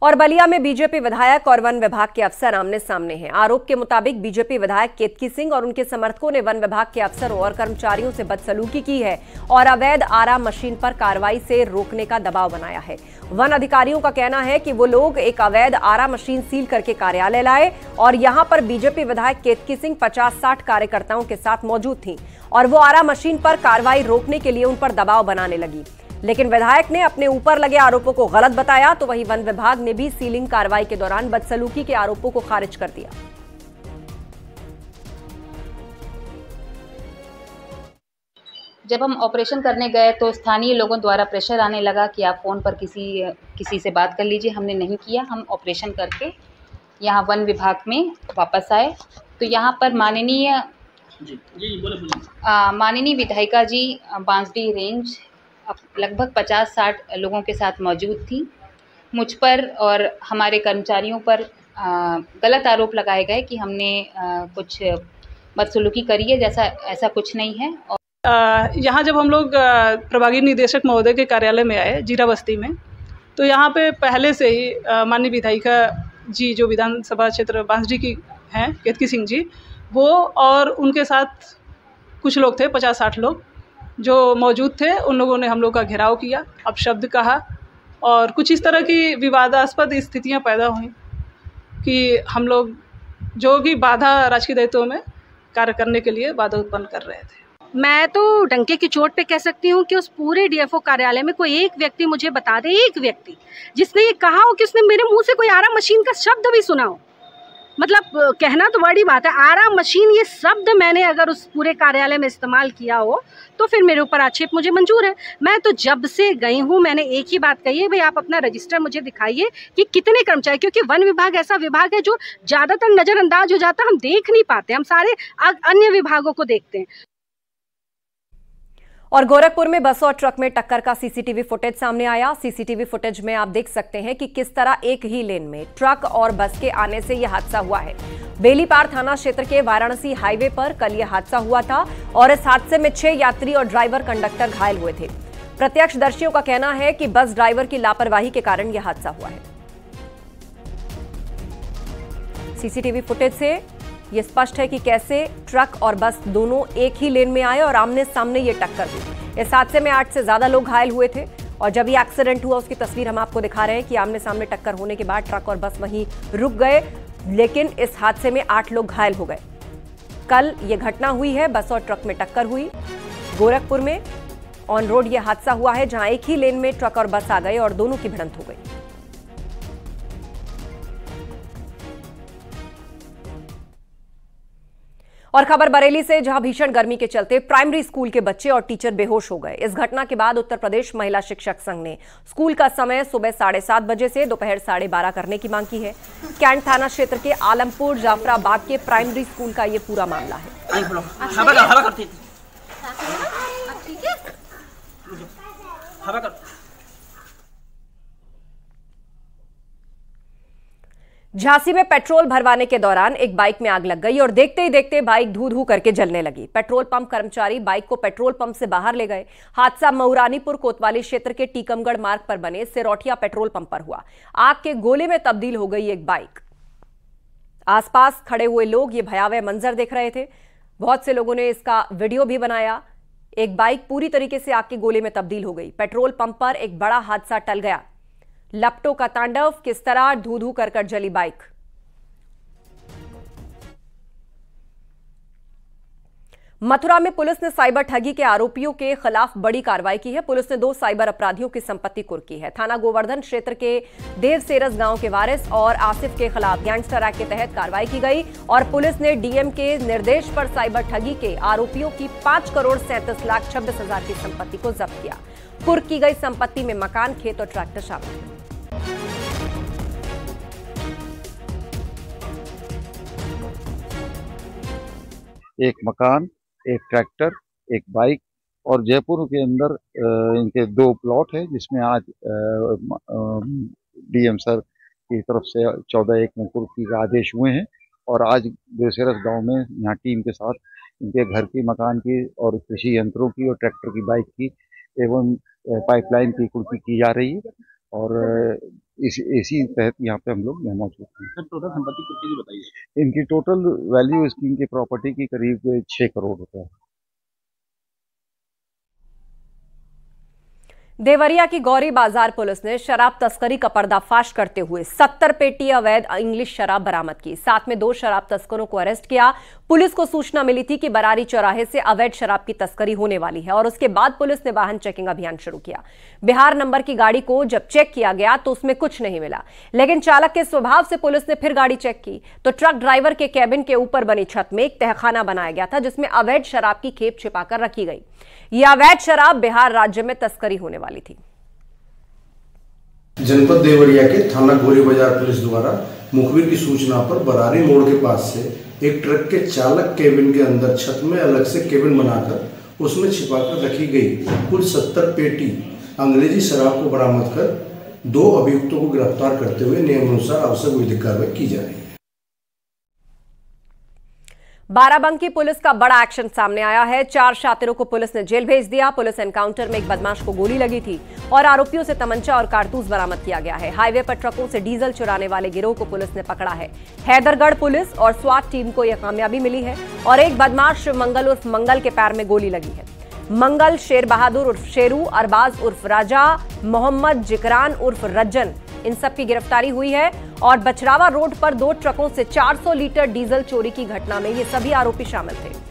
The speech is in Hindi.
और बलिया में बीजेपी विधायक और वन विभाग के अफसर आमने सामने हैं। आरोप के मुताबिक बीजेपी विधायक केतकी सिंह और उनके समर्थकों ने वन विभाग के अफसरों और कर्मचारियों से बदसलूकी की है और अवैध आरा मशीन पर कार्रवाई से रोकने का दबाव बनाया है। वन अधिकारियों का कहना है कि वो लोग एक अवैध आरा मशीन सील करके कार्यालय लाए और यहां पर बीजेपी विधायक केतकी सिंह 50-60 कार्यकर्ताओं के साथ मौजूद थी और वो आरा मशीन पर कार्रवाई रोकने के लिए उन पर दबाव बनाने लगी। लेकिन विधायक ने अपने ऊपर लगे आरोपों को गलत बताया, तो वहीं वन विभाग ने भी सीलिंग कार्रवाई के दौरान बदसलूकी के आरोपों को खारिज कर दिया। जब हम ऑपरेशन करने गए तो स्थानीय लोगों द्वारा प्रेशर आने लगा कि आप फ़ोन पर किसी से बात कर लीजिए। हमने नहीं किया। हम ऑपरेशन करके यहाँ वन विभाग में वापस आए तो यहाँ पर माननीय विधायिका जी बांसडीह रेंज लगभग 50-60 लोगों के साथ मौजूद थी। मुझ पर और हमारे कर्मचारियों पर गलत आरोप लगाए गए कि हमने कुछ बदसलूकी करी है, जैसा ऐसा कुछ नहीं है। और यहाँ जब हम लोग प्रभागीय निदेशक महोदय के कार्यालय में आए जीरा बस्ती में, तो यहाँ पे पहले से ही माननीय विधायिका जी जो विधानसभा क्षेत्र बांसडीह की हैं केतकी सिंह जी, वो और उनके साथ कुछ लोग थे, 50-60 लोग जो मौजूद थे। उन लोगों ने हम लोग का घेराव किया, अपशब्द कहा और कुछ इस तरह की विवादास्पद स्थितियां पैदा हुई कि हम लोग जो कि बाधा राजकीय दायित्वों में कार्य करने के लिए बाधा उत्पन्न कर रहे थे। मैं तो डंके की चोट पे कह सकती हूँ कि उस पूरे डीएफओ कार्यालय में कोई एक व्यक्ति मुझे बता दे, एक व्यक्ति जिसने ये कहा हो कि उसने मेरे मुंह से कोई आरा मशीन का शब्द भी सुना हो। मतलब कहना तो बड़ी बात है, आरा मशीन ये शब्द मैंने अगर उस पूरे कार्यालय में इस्तेमाल किया हो तो फिर मेरे ऊपर आक्षेप मुझे मंजूर है। मैं तो जब से गई हूँ मैंने एक ही बात कही है, भाई आप अपना रजिस्टर मुझे दिखाइए कि कितने कर्मचारी, क्योंकि वन विभाग ऐसा विभाग है जो ज़्यादातर नज़रअंदाज हो जाता है, हम देख नहीं पाते, हम सारे अन्य विभागों को देखते हैं। और गोरखपुर में बस और ट्रक में टक्कर का सीसीटीवी फुटेज सामने आया। सीसीटीवी फुटेज में आप देख सकते हैं कि किस तरह एक ही लेन में ट्रक और बस के आने से यह हादसा हुआ है। बेलीपार थाना क्षेत्र के वाराणसी हाईवे पर कल यह हादसा हुआ था और इस हादसे में 6 यात्री और ड्राइवर कंडक्टर घायल हुए थे। प्रत्यक्षदर्शियों का कहना है कि बस ड्राइवर की लापरवाही के कारण यह हादसा हुआ है। सीसीटीवी फुटेज से ये स्पष्ट है कि कैसे ट्रक और बस दोनों एक ही लेन में आए और आमने सामने ये टक्कर हुई। इस हादसे में 8 से ज्यादा लोग घायल हुए थे और जब ये एक्सीडेंट हुआ उसकी तस्वीर हम आपको दिखा रहे हैं कि आमने सामने टक्कर होने के बाद ट्रक और बस वहीं रुक गए, लेकिन इस हादसे में 8 लोग घायल हो गए। कल ये घटना हुई है, बस और ट्रक में टक्कर हुई। गोरखपुर में ऑन रोड यह हादसा हुआ है जहां एक ही लेन में ट्रक और बस आ गए और दोनों की भिड़ंत हो गई। और खबर बरेली से, जहां भीषण गर्मी के चलते प्राइमरी स्कूल के बच्चे और टीचर बेहोश हो गए। इस घटना के बाद उत्तर प्रदेश महिला शिक्षक संघ ने स्कूल का समय सुबह 7:30 बजे से दोपहर 12:30 करने की मांग की है। कैंट थाना क्षेत्र के आलमपुर जाफराबाद के प्राइमरी स्कूल का यह पूरा मामला है। झांसी में पेट्रोल भरवाने के दौरान एक बाइक में आग लग गई और देखते ही देखते बाइक धू धू करके जलने लगी। पेट्रोल पंप कर्मचारी बाइक को पेट्रोल पंप से बाहर ले गए। हादसा मऊरानीपुर कोतवाली क्षेत्र के टीकमगढ़ मार्ग पर बने सिरोठिया पेट्रोल पंप पर हुआ। आग के गोले में तब्दील हो गई एक बाइक। आसपास खड़े हुए लोग ये भयावह मंजर देख रहे थे। बहुत से लोगों ने इसका वीडियो भी बनाया। एक बाइक पूरी तरीके से आग के गोले में तब्दील हो गई। पेट्रोल पंप पर एक बड़ा हादसा टल गया। लपटों का तांडव, किस तरह धू धू कर जली बाइक। मथुरा में पुलिस ने साइबर ठगी के आरोपियों के खिलाफ बड़ी कार्रवाई की है। पुलिस ने 2 साइबर अपराधियों की संपत्ति कुर्की है। थाना गोवर्धन क्षेत्र के देवसेरस गांव के वारिस और आसिफ के खिलाफ गैंगस्टर एक्ट के तहत कार्रवाई की गई और पुलिस ने डीएम के निर्देश पर साइबर ठगी के आरोपियों की 5,37,26,000 की संपत्ति को जब्त किया। कुर्क की गई संपत्ति में मकान, खेत और ट्रैक्टर शामिल है। एक मकान, एक ट्रैक्टर, एक बाइक और जयपुर के अंदर इनके 2 प्लॉट है, जिसमें आज डीएम सर की तरफ से 14/1 में कुर्की का आदेश हुए हैं और आज देवसेरस गांव में यहाँ टीम के साथ इनके घर की, मकान की और कृषि यंत्रों की और ट्रैक्टर की, बाइक की एवं पाइपलाइन की कुर्की की जा रही है और इसी तहत यहाँ पे हम लोग मौजूद हैं। सर टोटल संपत्ति कितनी की बताइए? इनकी टोटल वैल्यू इसकी इनकी प्रॉपर्टी की करीब 6 करोड़ रुपए है। देवरिया की गौरी बाजार पुलिस ने शराब तस्करी का पर्दाफाश करते हुए 70 पेटी अवैध इंग्लिश शराब बरामद की। साथ में 2 शराब तस्करों को अरेस्ट किया। पुलिस को सूचना मिली थी कि बरारी चौराहे से अवैध शराब की तस्करी होने वाली है और उसके बाद पुलिस ने वाहन चेकिंग अभियान शुरू किया। बिहार नंबर की गाड़ी को जब चेक किया गया तो उसमें कुछ नहीं मिला, लेकिन चालक के स्वभाव से पुलिस ने फिर गाड़ी चेक की तो ट्रक ड्राइवर के कैबिन के ऊपर बनी छत में एक तहखाना बनाया गया था जिसमें अवैध शराब की खेप छिपाकर रखी गई। यह अवैध शराब बिहार राज्य में तस्करी होने वाली थी। जनपद देवरिया के थाना गौरी बाजार पुलिस द्वारा मुखबिर की सूचना पर बरारी मोड़ के पास से एक ट्रक के चालक केबिन के अंदर छत में अलग से केबिन बनाकर उसमें छिपाकर रखी गई कुल 70 पेटी अंग्रेजी शराब को बरामद कर 2 अभियुक्तों को गिरफ्तार करते हुए नियमानुसार आवश्यक विधिक कार्रवाई की जा रही है। बाराबंकी पुलिस का बड़ा एक्शन सामने आया है। 4 शातिरों को पुलिस ने जेल भेज दिया। पुलिस एनकाउंटर में एक बदमाश को गोली लगी थी और आरोपियों से तमंचा और कारतूस बरामद किया गया है। हाईवे पर ट्रकों से डीजल चुराने वाले गिरोह को पुलिस ने पकड़ा है। हैदरगढ़ पुलिस और स्वाट टीम को यह कामयाबी मिली है और एक बदमाश मंगल उर्फ मंगल के पैर में गोली लगी है। मंगल, शेर बहादुर उर्फ शेरू, अरबाज उर्फ राजा, मोहम्मद जिकरान उर्फ रज्जन, इन सब की गिरफ्तारी हुई है और बछरावा रोड पर 2 ट्रकों से 400 लीटर डीजल चोरी की घटना में ये सभी आरोपी शामिल थे।